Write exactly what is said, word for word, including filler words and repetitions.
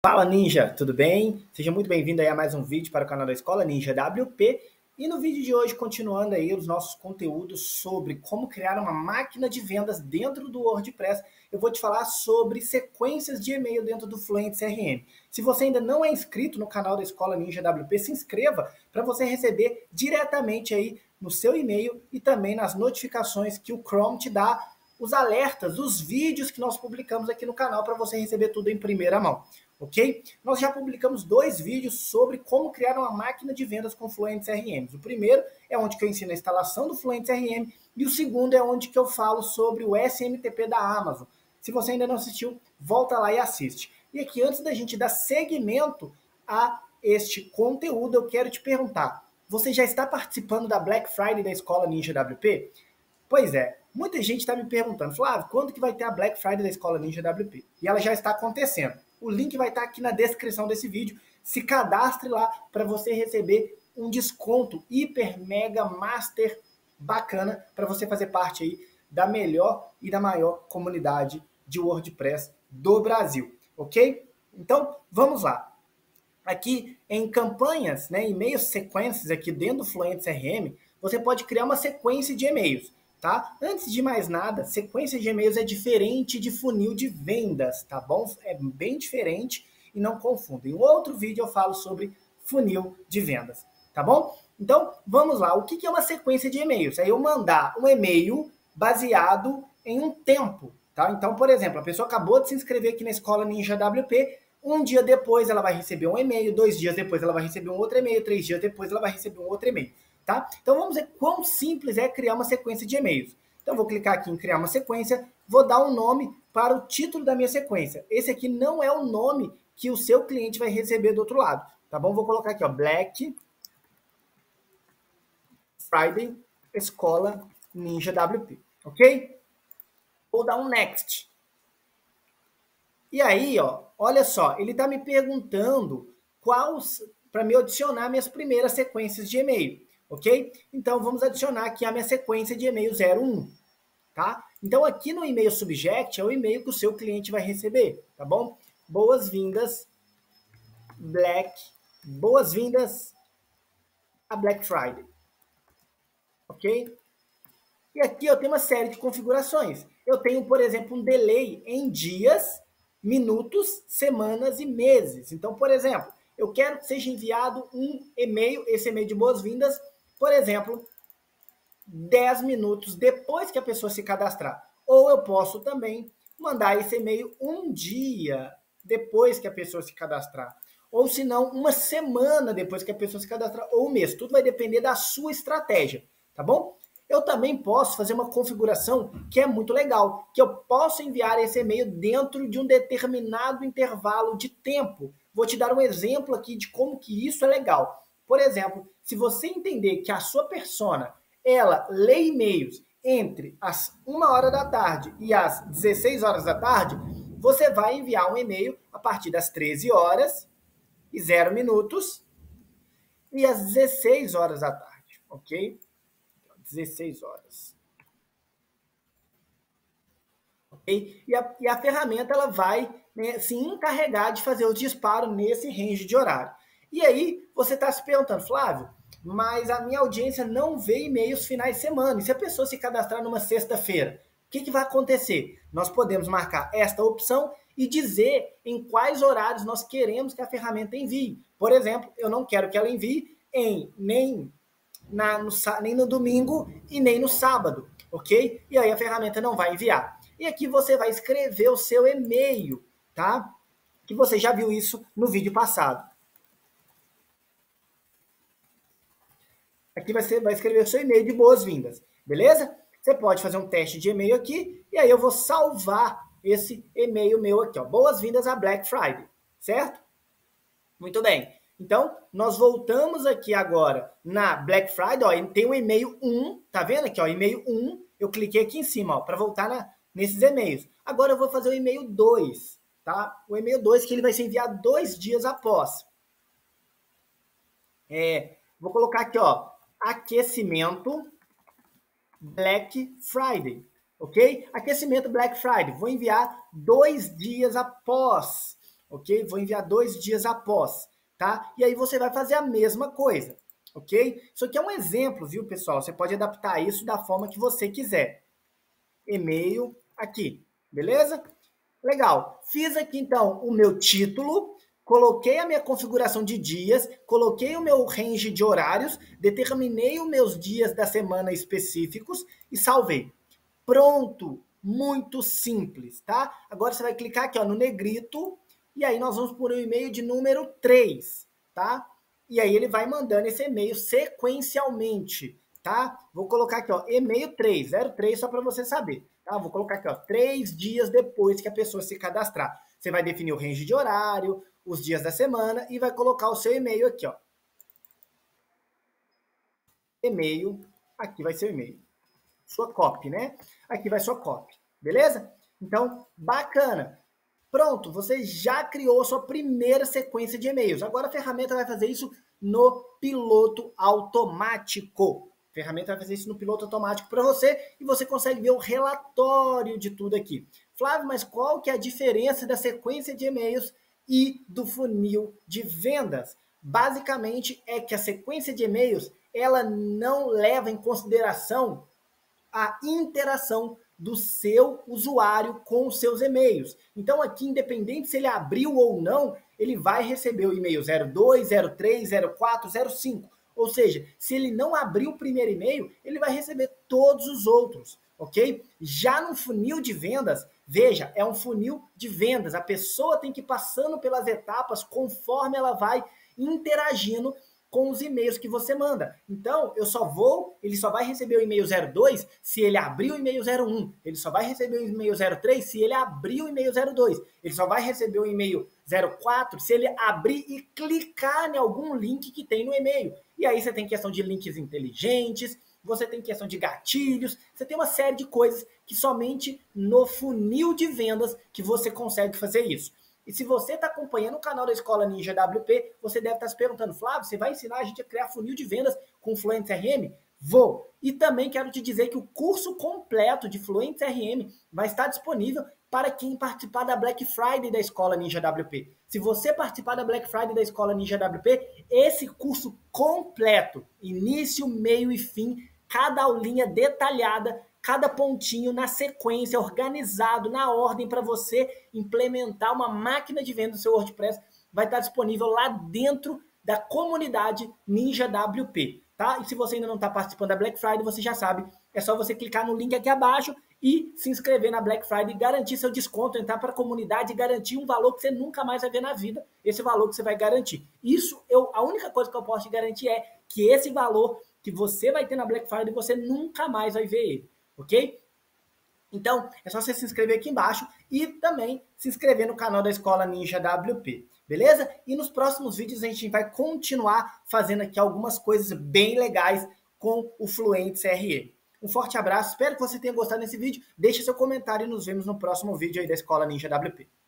Fala Ninja, tudo bem? Seja muito bem-vindo aí a mais um vídeo para o canal da Escola Ninja W P. E no vídeo de hoje, continuando aí os nossos conteúdos sobre como criar uma máquina de vendas dentro do WordPress, eu vou te falar sobre sequências de e-mail dentro do Fluent C R M. Se você ainda não é inscrito no canal da Escola Ninja W P, se inscreva para você receber diretamente aí no seu e-mail e também nas notificações que o Chrome te dá, os alertas, os vídeos que nós publicamos aqui no canal para você receber tudo em primeira mão. Ok? Nós já publicamos dois vídeos sobre como criar uma máquina de vendas com Fluent C R M. O primeiro é onde que eu ensino a instalação do Fluent C R M e o segundo é onde que eu falo sobre o S M T P da Amazon. Se você ainda não assistiu, volta lá e assiste. E aqui, antes da gente dar seguimento a este conteúdo, eu quero te perguntar, você já está participando da Black Friday da Escola Ninja W P? Pois é, muita gente está me perguntando, Flávio, quando que vai ter a Black Friday da Escola Ninja W P? E ela já está acontecendo. O link vai estar aqui na descrição desse vídeo. Se cadastre lá para você receber um desconto hiper, mega, master bacana para você fazer parte aí da melhor e da maior comunidade de WordPress do Brasil, ok? Então, vamos lá. Aqui em campanhas, né, e-mails sequências aqui dentro do Fluent C R M, você pode criar uma sequência de e-mails. Tá? Antes de mais nada, sequência de e-mails é diferente de funil de vendas, tá bom? É bem diferente e não confunda. Em outro vídeo eu falo sobre funil de vendas, tá bom? Então, vamos lá. O que é uma sequência de e-mails? É eu mandar um e-mail baseado em um tempo, tá? Então, por exemplo, a pessoa acabou de se inscrever aqui na Escola Ninja W P, um dia depois ela vai receber um e-mail, dois dias depois ela vai receber um outro e-mail, três dias depois ela vai receber um outro e-mail. Tá? Então vamos ver quão simples é criar uma sequência de e-mails. Então vou clicar aqui em criar uma sequência, vou dar um nome para o título da minha sequência. Esse aqui não é o nome que o seu cliente vai receber do outro lado, tá bom? Vou colocar aqui, ó, Black Friday Escola Ninja W P, ok? Vou dar um Next. E aí, ó, olha só, ele está me perguntando quais, para me adicionar minhas primeiras sequências de e-mail. Ok? Então, vamos adicionar aqui a minha sequência de e-mail zero um, tá? Então, aqui no e-mail subject é o e-mail que o seu cliente vai receber, tá bom? Boas-vindas, Black, boas-vindas a Black Friday, ok? E aqui eu tenho uma série de configurações. Eu tenho, por exemplo, um delay em dias, minutos, semanas e meses. Então, por exemplo, eu quero que seja enviado um e-mail, esse e-mail de boas-vindas, por exemplo, dez minutos depois que a pessoa se cadastrar. Ou eu posso também mandar esse e-mail um dia depois que a pessoa se cadastrar. Ou se não, uma semana depois que a pessoa se cadastrar, ou um mês. Tudo vai depender da sua estratégia, tá bom? Eu também posso fazer uma configuração que é muito legal, que eu posso enviar esse e-mail dentro de um determinado intervalo de tempo. Vou te dar um exemplo aqui de como que isso é legal. Por exemplo, se você entender que a sua persona ela lê e-mails entre as uma hora da tarde e as dezesseis horas da tarde, você vai enviar um e-mail a partir das treze horas e zero minutos e às dezesseis horas da tarde, ok? dezesseis horas. Okay? E, a, e a ferramenta ela vai, né, se encarregar de fazer o disparo nesse range de horário. E aí você está se perguntando, Flávio, mas a minha audiência não vê e-mails finais de semana. E se a pessoa se cadastrar numa sexta-feira, o que, que vai acontecer? Nós podemos marcar esta opção e dizer em quais horários nós queremos que a ferramenta envie. Por exemplo, eu não quero que ela envie em nem, na, no, nem no domingo e nem no sábado, ok? E aí a ferramenta não vai enviar. E aqui você vai escrever o seu e-mail, tá? Que você já viu isso no vídeo passado. Aqui você vai escrever o seu e-mail de boas-vindas, beleza? Você pode fazer um teste de e-mail aqui, e aí eu vou salvar esse e-mail meu aqui, ó. Boas-vindas a Black Friday, certo? Muito bem. Então, nós voltamos aqui agora na Black Friday, ó, tem o e-mail um, tá vendo aqui, ó, e-mail um, eu cliquei aqui em cima, ó, para voltar na, nesses e-mails. Agora eu vou fazer o e-mail dois, tá? O e-mail dois que ele vai ser enviado dois dias após. É, vou colocar aqui, ó, aquecimento Black Friday, ok? Aquecimento Black Friday, vou enviar dois dias após, ok? Vou enviar dois dias após, tá? E aí você vai fazer a mesma coisa, ok? Isso aqui é um exemplo, viu, pessoal? Você pode adaptar isso da forma que você quiser. E-mail aqui, beleza? Legal. Fiz aqui, então, o meu título, coloquei a minha configuração de dias, coloquei o meu range de horários, determinei os meus dias da semana específicos e salvei. Pronto! Muito simples, tá? Agora você vai clicar aqui ó, no negrito e aí nós vamos por um e-mail de número três, tá? E aí ele vai mandando esse e-mail sequencialmente, tá? Vou colocar aqui, ó, e-mail três, zero três, só para você saber, tá? Vou colocar aqui, ó, três dias depois que a pessoa se cadastrar. Você vai definir o range de horário, os dias da semana e vai colocar o seu e-mail aqui, ó. E-mail, aqui vai ser o e-mail. Sua copy, né? Aqui vai sua copy, beleza? Então, bacana. Pronto, você já criou sua primeira sequência de e-mails. Agora a ferramenta vai fazer isso no piloto automático. A ferramenta vai fazer isso no piloto automático para você e você consegue ver o relatório de tudo aqui. Flávio, mas qual que é a diferença da sequência de e-mails e do funil de vendas? Basicamente é que a sequência de e-mails ela não leva em consideração a interação do seu usuário com os seus e-mails. Então aqui, independente se ele abriu ou não, ele vai receber o e-mail zero dois, zero três, zero quatro, zero cinco. Ou seja, se ele não abriu o primeiro e-mail, ele vai receber todos os outros, ok? Já no funil de vendas, veja, é um funil de vendas. A pessoa tem que ir passando pelas etapas conforme ela vai interagindo com os e-mails que você manda. Então, eu só vou, ele só vai receber o e-mail zero dois se ele abrir o e-mail zero um. Ele só vai receber o e-mail zero três se ele abrir o e-mail zero dois. Ele só vai receber o e-mail zero quatro se ele abrir e clicar em algum link que tem no e-mail. E aí você tem questão de links inteligentes, você tem questão de gatilhos, você tem uma série de coisas que somente no funil de vendas que você consegue fazer isso. E se você está acompanhando o canal da Escola Ninja W P, você deve estar se perguntando, Flávio, você vai ensinar a gente a criar funil de vendas com Fluent C R M? Vou! E também quero te dizer que o curso completo de Fluent C R M vai estar disponível para quem participar da Black Friday da Escola Ninja W P. Se você participar da Black Friday da Escola Ninja W P, esse curso completo, início, meio e fim, cada aulinha detalhada, cada pontinho na sequência, organizado, na ordem para você implementar uma máquina de venda do seu WordPress, vai estar disponível lá dentro da comunidade Ninja W P, tá? E se você ainda não está participando da Black Friday, você já sabe, é só você clicar no link aqui abaixo e se inscrever na Black Friday, garantir seu desconto, entrar para a comunidade e garantir um valor que você nunca mais vai ver na vida, esse valor que você vai garantir. Isso, eu, a única coisa que eu posso te garantir é que esse valor que você vai ter na Black Friday, você nunca mais vai ver ele. Ok? Então, é só você se inscrever aqui embaixo e também se inscrever no canal da Escola Ninja W P, beleza? E nos próximos vídeos a gente vai continuar fazendo aqui algumas coisas bem legais com o Fluent C R M. Um forte abraço, espero que você tenha gostado desse vídeo, deixe seu comentário e nos vemos no próximo vídeo aí da Escola Ninja W P.